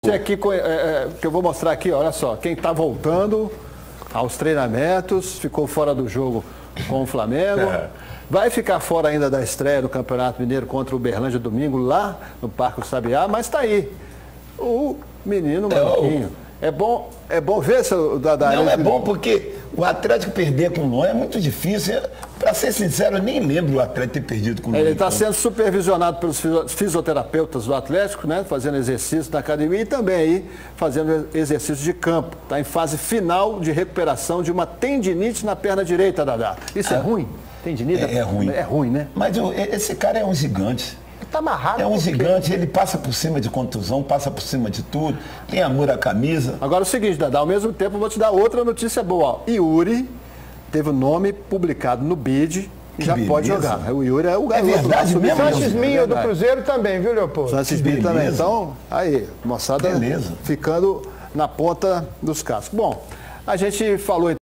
Tem aqui, que eu vou mostrar aqui, olha só, quem está voltando aos treinamentos, ficou fora do jogo com o Flamengo, vai ficar fora ainda da estreia do Campeonato Mineiro contra o Uberlândia domingo, lá no Parque do Sabiá, mas está aí, o menino Marquinhos. É bom ver, seu Dadá. Não, é bom porque o Atlético perder com o Lon é muito difícil. Para ser sincero, eu nem lembro o Atlético ter perdido com o Lon. Ele está sendo supervisionado pelos fisioterapeutas do Atlético, né? Fazendo exercícios na academia e também aí fazendo exercícios de campo. Está em fase final de recuperação de uma tendinite na perna direita, Dadá. Isso é ruim? Tendinite? É ruim. É ruim, né? Mas esse cara é um gigante. Tá amarrado. É um gigante, ele passa por cima de contusão, passa por cima de tudo, tem amor à camisa. Agora é o seguinte, Dadá, ao mesmo tempo eu vou te dar outra notícia boa. Ó. Yuri teve o nome publicado no BID e já pode jogar. O Yuri é o garoto. É verdade mesmo? Sanches Minho do Cruzeiro também, viu, Leopoldo? Sanches Minho também. Então, aí, moçada ficando na ponta dos cascos. Bom, a gente falou